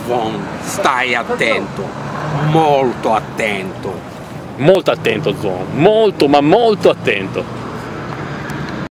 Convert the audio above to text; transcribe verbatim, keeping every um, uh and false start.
Von, stai attento, molto attento. Molto attento Zvon, molto ma molto attento.